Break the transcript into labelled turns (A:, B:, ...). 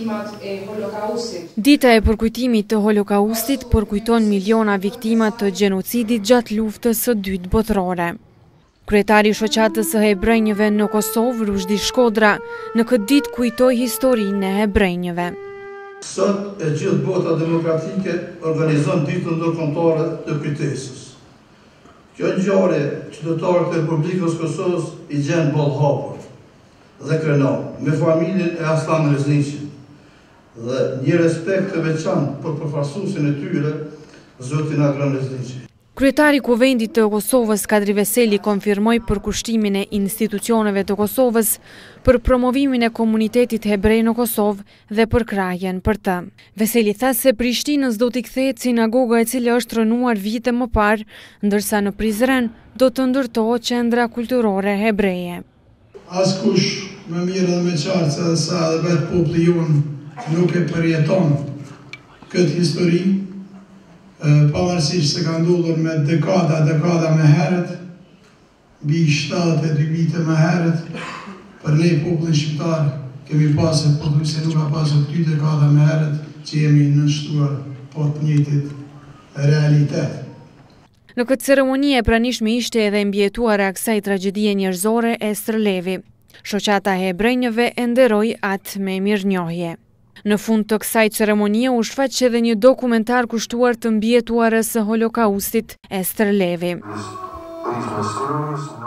A: viktimat e holokaustit.
B: Dita e përkujtimit të holokaustit përkujton miliona viktima të gjenocidit gjatë luftës së dytë botërore. Kryetari i shoqatës së hebrejnjve në Kosovë, Rushdi Shkodra, në këtë ditë kujtoi historinë e hebrejnjve.
C: Sot e gjithë bota demokratike organizon ditën ndërkombëtare të kujtesës. Kjo ngjarje qytetarët e Republikës Kosovës i gjen ballhapur dhe krenar, me familjen e Aslan Rezniqit dhe një respekt të veçantë për përfaqësuesin e tyre, zotin Agran Rezniqi.
B: Kryetari i Kuvendit të Kosovës, Kadri Veseli, konfirmoi përkushtimin e institucioneve të Kosovës për promovimin e komunitetit hebrej në Kosovë dhe për krahjen për të. Veseli tha se Prishtinës do t'i kthehet sinagoga e cila është rënuar vite më parë, ndërsa në Prizren do të ndërtohet qendra kulturore hebreje.
D: Askush më mirë dhe me qartë se dhe sa dhe vetë populli jonë nuk e përjeton këtë histori, pavarësisht se ka ndodhur me dekada me herët, mbi 72 vite me herët, për ne popullin shqiptar kemi pasur, po thuaj se nuk ka pasur 2 dekada me herët që jemi nënshtruar po të njëjtit realitet.
B: Në këtë ceremoni e pranishme ishte edhe mbjetuara kësaj tragjedie njerëzore Ester Levi. Shoqata e hebrejnjve e nderoi atë me mirënjohje. Në fund të kësaj ceremonie u shfaq edhe një dokumentar kushtuar të mbjetuarës së holokaustit Ester Levi.